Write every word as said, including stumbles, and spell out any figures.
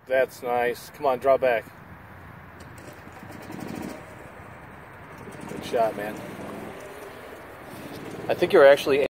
That's nice. Come on, draw back. Good shot, man. I think you're actually